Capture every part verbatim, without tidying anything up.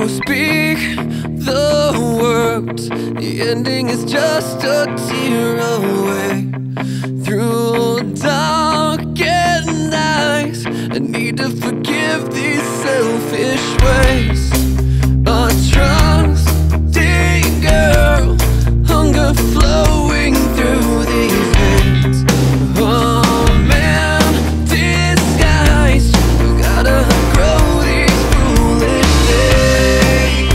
speak the words, the ending is just a tear away. Through darkened eyes, I need to forgive these selfish ways. A trusting girl, hunger flowing through these veins. Oh man, disguised, you gotta grow these foolish days.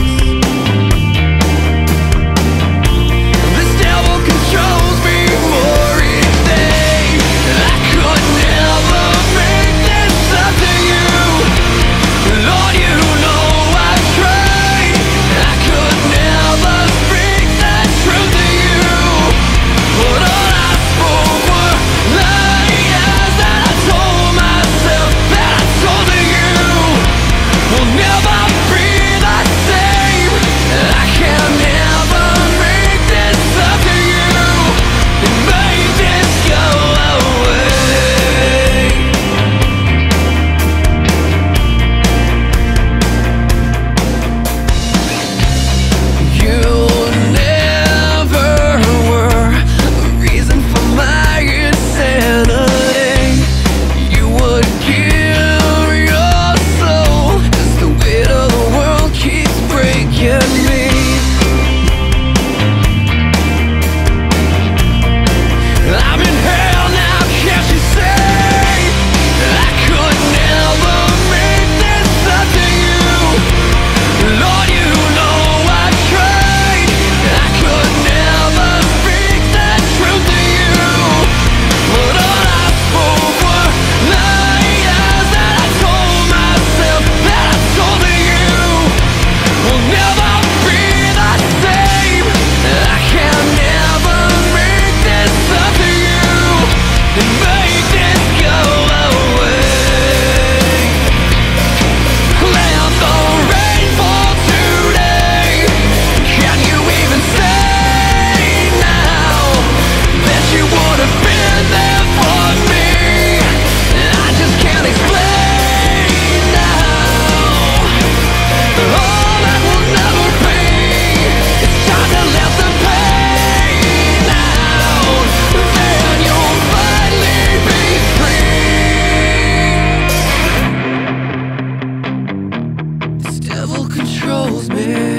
This devil controls me more each day. I could never make this up to you. Lord, you know I've tried. I could never speak the truth to you. But all I spoke were lies that I told myself, that I told to you. We'll never be the same. I can never make this up to you and make this go away. You never were a reason for my insanity. You would give your soul as the weight of the world keeps breaking me. I'm in hell now, can't you say? I could never make this up to you. Lord, you know I've tried. I could never speak the truth to you. But all I spoke were lies that I told myself, that I told to you. We'll never be the same. I can never make this up to you and make this go away. Let the rain fall today. Can you even say now that you would have been there for me? I just can't explain now. All that will never be. It's time to let the pain out. Then you'll finally be free. This devil controls me.